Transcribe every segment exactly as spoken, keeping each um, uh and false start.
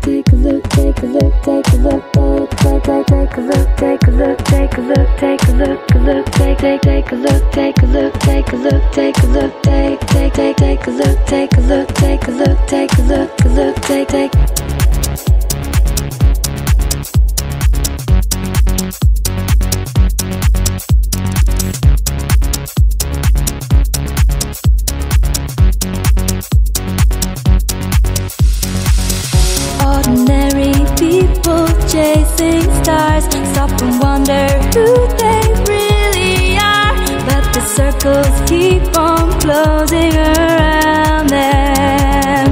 Ordinary people chasing stars stop and wonder who they really are, but the circles keep on closing around them.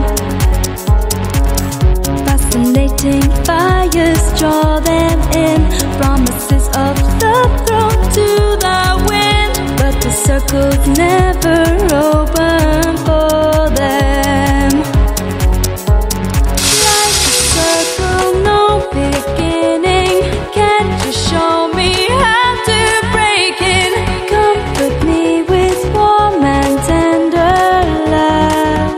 Fascinating fires draw them in, promises of the throne to the wind, but the circles never open for them. Like a circle, no beginning, can't you show me how to break in? Comfort me with warm and tender love.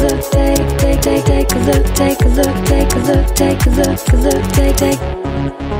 Take a look, take a look, take a look, take a look, take a look, take a look, take a look.